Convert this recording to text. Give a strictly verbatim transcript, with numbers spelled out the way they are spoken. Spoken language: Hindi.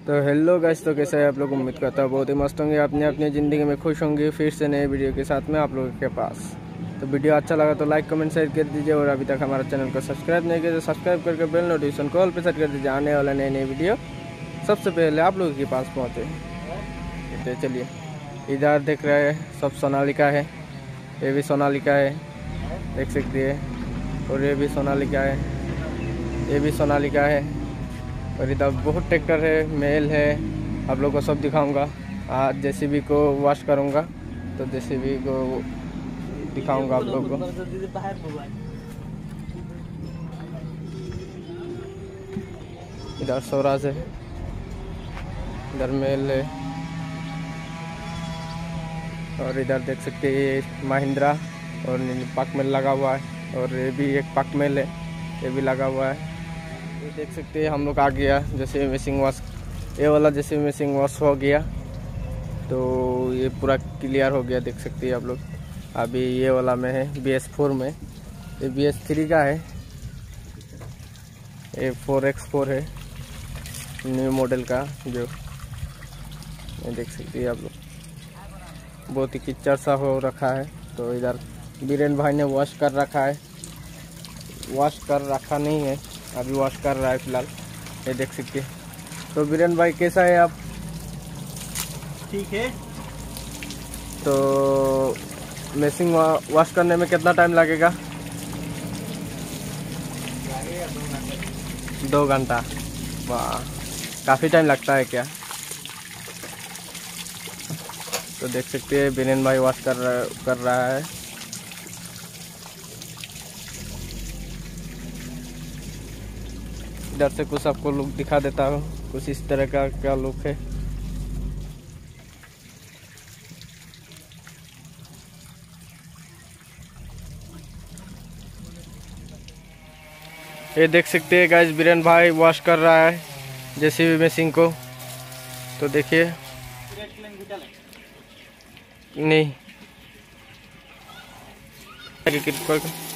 तो हेलो गाइस, तो कैसे है आप लोग। उम्मीद करता हूँ बहुत ही मस्त होंगे, अपनी अपनी ज़िंदगी में खुश होंगे। फिर से नए वीडियो के साथ में आप लोगों के पास। तो वीडियो अच्छा लगा तो लाइक कमेंट शेयर कर दीजिए, और अभी तक हमारा चैनल को सब्सक्राइब नहीं किया तो सब्सक्राइब करके बेल नोटिफिकेशन कॉल पर सेट कर दीजिए। आने वाला नई नई वीडियो सबसे पहले आप लोगों के पास पहुँचे। तो चलिए, इधर देख रहे हैं सब सोनालिका है, ये भी सोनालिका है, देख सकते हैं। और ये भी सोनालिका है, ये भी सोनालिका है। और इधर बहुत ट्रैक्टर है, मेल है, आप लोगों को सब दिखाऊंगा। आज जेसीबी को वॉश करूंगा तो जेसीबी को दिखाऊंगा आप लोगों को। इधर स्वराज है, इधर मेल है, और इधर देख सकते हैं महिंद्रा और पाक मेल लगा हुआ है। और ये भी एक पाक मेल है, ये भी लगा हुआ है। ये देख सकते हैं हम लोग आ गया जैसे मिसिंग वॉश, ये वाला जैसे मिसिंग वॉश हो गया तो ये पूरा क्लियर हो गया। देख सकते हैं आप लोग। अभी ये वाला में है बी एस फोर में, ये बी एस थ्री का है, ये फोर एक्स फोर है न्यू मॉडल का। जो ये देख सकते हैं आप लोग, बहुत ही कीचड़ सा हो रखा है। तो इधर बीरेन भाई ने वॉश कर रखा है, वॉश कर रखा नहीं है, अभी वॉश कर रहा है फिलहाल। ये देख सकते हैं। तो बीरेन भाई कैसा है आप? ठीक है। तो मेसिंग वॉश करने में कितना टाइम लगेगा? दो घंटा। वाह, काफ़ी टाइम लगता है क्या? तो देख सकते हैं बीरेन भाई वॉश कर रहा कर रहा है। इधर से कुछ आपको लुक दिखा देता हूँ, कुछ इस तरह का क्या लुक है। ये देख सकते हैं गाइस, बीरेन भाई वॉश कर रहा है जेसीबी मशीन को। तो देखिए, नहीं